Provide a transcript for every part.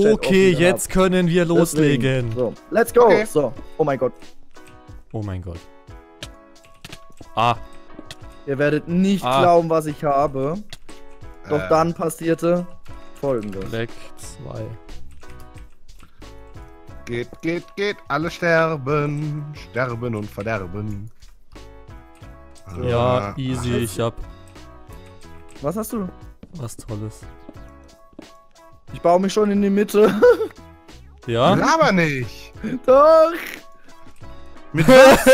Chat Okay, offen jetzt gehabt. können wir loslegen. Deswegen. So, let's go. Okay. So, oh mein Gott. Oh mein Gott. Ah, Ihr werdet nicht Ah. glauben, was ich habe. Doch dann passierte Folgendes. Black 2. Geht. Alle sterben. Sterben und verderben. Ja, easy, ich hab Was hast du? was Tolles. Ich baue mich schon in die Mitte. Ja? Aber nicht. Doch. Mit was?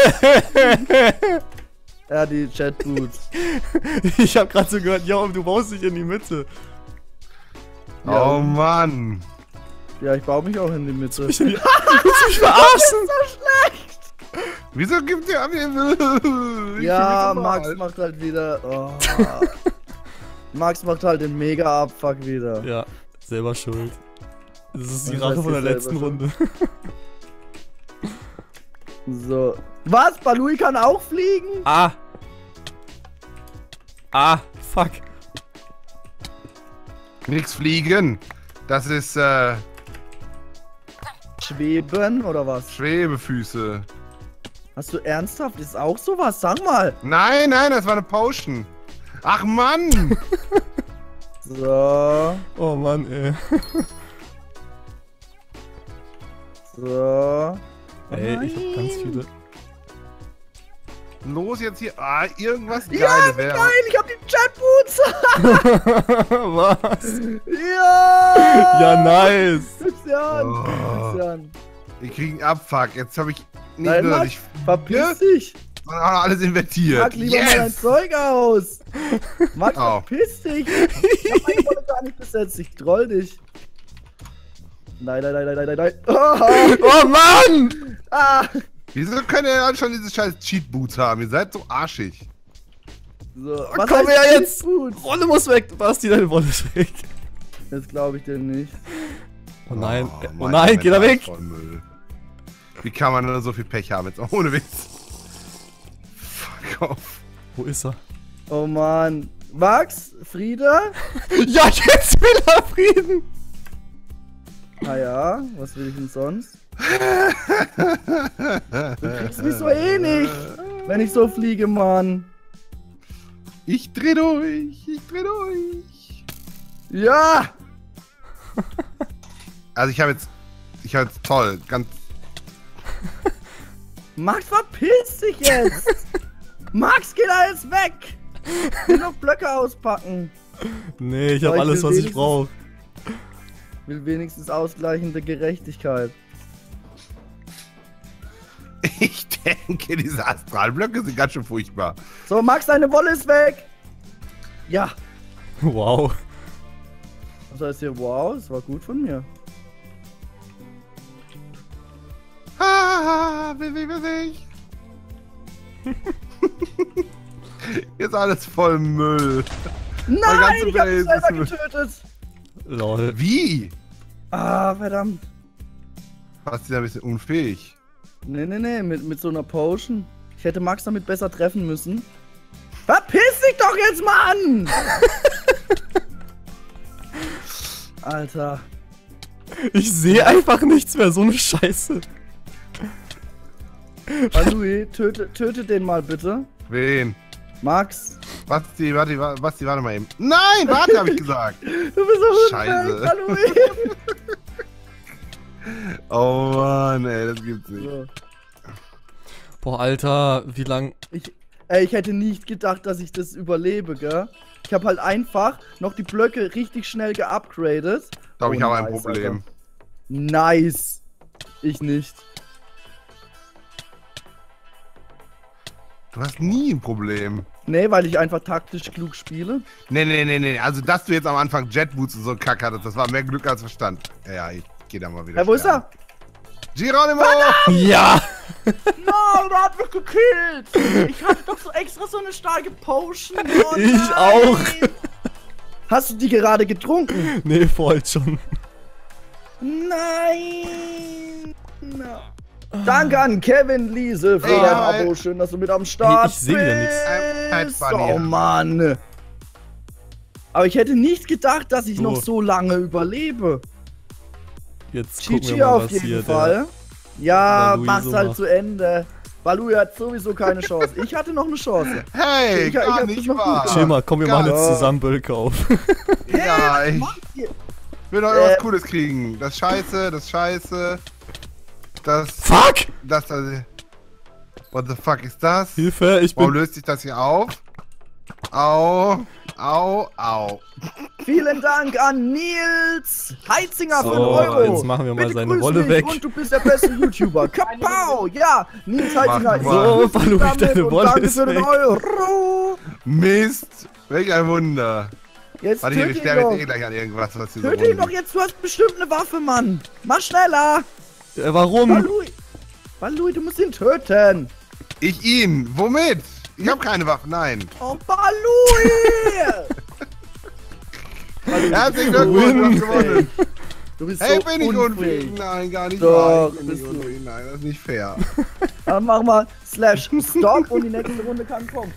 Ja, die Chat-Boots. Ich hab grad so gehört, ja, du baust dich in die Mitte. Ja. Oh Mann. Ja, ich baue mich auch in die Mitte. Willst du mich verarschen? Wieso gibt ihr ab? Ja, Max macht halt wieder. Oh. Max macht halt den Mega-Abfuck wieder. Ja, selber schuld. Das ist die Das Rache heißt, von der ihr letzten selber Runde. So. Was? Balui kann auch fliegen? Ah! Ah, fuck. Nix fliegen. Das ist Schweben oder was? Schwebefüße. Hast du ernsthaft? Ist auch sowas? Sag mal. Nein, das war eine Potion. Ach Mann. So. Oh Mann, ey. So. Ey, ich hab ganz viele. Los jetzt hier. Ah, irgendwas Ja, Geiles wie wäre. geil! Ich hab die Chatboots! Was? Ja! Ja, nice. Christian! Oh. Christian! Wir kriegen Abfuck. Jetzt habe ich nicht Nein, nur, dass Max, ich verpiss dich! sondern auch noch alles invertiert. Pack lieber mal dein Zeug aus! Max, Oh. verpiss dich! Ich hab meine Wolle gar nicht besetzt, ich troll dich! Nein. Oh, Oh Mann! ah. Wieso könnt ihr dann schon diese scheiß Cheat-Boots haben? Ihr seid so arschig. So, Komm her heißt jetzt! Gut? Wolle muss weg! Basti, deine Wolle ist weg. Das glaube ich dir nicht. Oh nein, oh mein nein, geh da Inventar weg! ist voll Müll. Wie kann man nur so viel Pech haben jetzt? Ohne Witz. Fuck off. Wo ist er? Oh Mann. Max? Frieda? Ja, jetzt will er Frieden! Ah ja, was will ich denn sonst? Du kriegst mich so eh nicht, wenn ich so fliege, Mann. Ich dreh durch. Ja! Also ich habe jetzt toll, ganz. Max, verpiss dich jetzt! Max, geh da jetzt weg! Ich will noch Blöcke auspacken. Nee, ich hab Aber ich alles, will was ich wenigstens- brauche. Will wenigstens ausgleichende Gerechtigkeit. Ich denke, diese Astralblöcke sind ganz schön furchtbar. So, Max, deine Wolle ist weg! Ja. Wow. Was heißt hier, wow, das war gut von mir. Will ich. Jetzt alles voll Müll. Nein, ganze ich hab Welt mich selber ist getötet! Lol. Wie? Ah, verdammt. Fast ein bisschen unfähig. Nee, mit so einer Potion. Ich hätte Max damit besser treffen müssen. Verpiss dich doch jetzt, Mann! Alter. Ich sehe einfach nichts mehr, so eine Scheiße. Balui, töte den mal bitte. Wen? Max. Basti, warte mal eben. Nein, warte, hab ich gesagt. Du bist so Scheiße. unfähig, Balui. Oh Mann, ey, das gibt's nicht. So. Boah, Alter, wie lang... Ich hätte nicht gedacht, dass ich das überlebe, gell? Ich habe halt einfach noch die Blöcke richtig schnell geupgradet. Ich glaube, ich Oh, habe ein nice, Problem. Alter. Nice. Ich nicht. Du hast nie ein Problem. Nee, weil ich einfach taktisch klug spiele. Nee. Also, dass du jetzt am Anfang Jetboots und so einen Kack hattest, das war mehr Glück als Verstand. Ja, ich geh da mal wieder. Wo ist er? Geronimo! Ja! Nein, der hat mich gekillt! Ich hatte doch so extra so eine starke Potion. Oh, Ich nein. auch. Hast du die gerade getrunken? Nee, vorhin schon. Nein! Na. Danke an Kevin Liese für Ja, dein Abo. Schön, dass du mit am Start ich seh wieder nix. bist. Ein Bunny. Oh Mann. Aber ich hätte nicht gedacht, dass ich So. noch so lange überlebe. Jetzt gucken GG wir mal, auf was jeden hier Fall. Ja, Balui mach's so halt macht. zu Ende. Balui hat sowieso keine Chance. Ich hatte noch eine Chance. Hey, Ich gar hab das nicht noch gut wahr. gemacht. Chill mal, komm, wir Gar machen jetzt nicht. zusammen Bölkauf. Ja, ich Macht ihr- will doch irgendwas Cooles kriegen. Das Scheiße, das Scheiße. Das. Fuck! Das. What the fuck ist das? Hilfe, ich Warum bin... löst sich das hier auf? Au. Au, au. Vielen Dank an Nils Heitzinger So, für einen Euro. jetzt machen wir mal Bitte seine grüß Wolle mich weg. Und du bist der beste YouTuber. Kapau! Ja, Nils Heitzinger. Mach mal. ich grüße So, Balui, dich damit deine und Wolle danke ist für den weg. Euro. Mist. Welch ein Wunder. Jetzt Warte hier, wir töte ihn sterben doch. jetzt eh gleich an irgendwas, was hier so Töte ihn doch rumliegt. jetzt, du hast bestimmt eine Waffe, Mann. Mach schneller. Warum? Balui. Balui, du musst ihn töten. Ich ihn. Womit? Ich habe keine Waffe, nein. Oh, Balui. Balui, Herzlichen du bist Glückwunsch, du hast unfähig. gewonnen. Du bist Hey, so bin ich unfähig. unfähig? Nein, gar nicht Doch, wahr. Ich bin bist nicht du. unfähig. Nein, das ist nicht fair. Dann mach mal /stop und die nächste Runde kann kommen.